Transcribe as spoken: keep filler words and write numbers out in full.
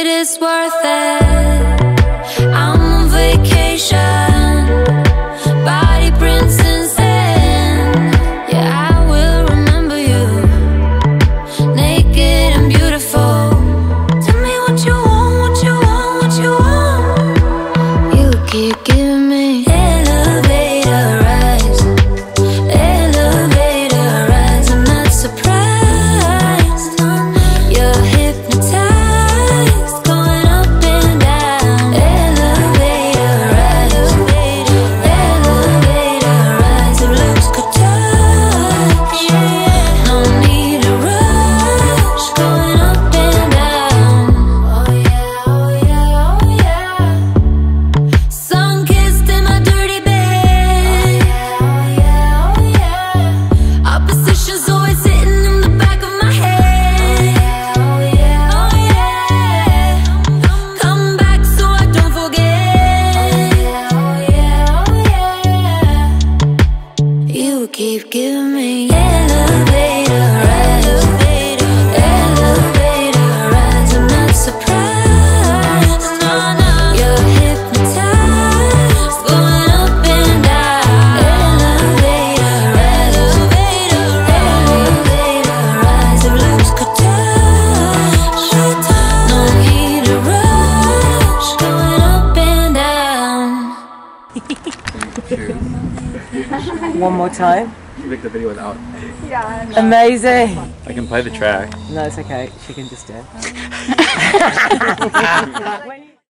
it is worth it. I'm on vacation, body prints in sand. Yeah, I will remember you, naked and beautiful. Tell me what you want, what you want, what you want. You keep giving me elevatoreyes, elevatoreyes. I'm not surprised. You're hypnotized, going up and down. Elevatoreyes, elevatoreyes. If looks could touch, no need to rush, going up and down. Oh yeah, oh yeah, oh yeah. Sun-kissed in my dirty bed. Oh yeah, oh yeah. Opposition's always sitting in the back of my head. Oh yeah, oh yeah. Come back so I don't forget. Oh yeah, oh yeah. You keep giving me elevatoreyes, elevatoreyes. I'm not surprised. You're hypnotized, going up and down. Elevatoreyes, elevatoreyes. If looks could touch, no need to rush, going up and down. One more time. Make the video without. Amazing. I can play the track. No, it's okay. She can just do it. When you-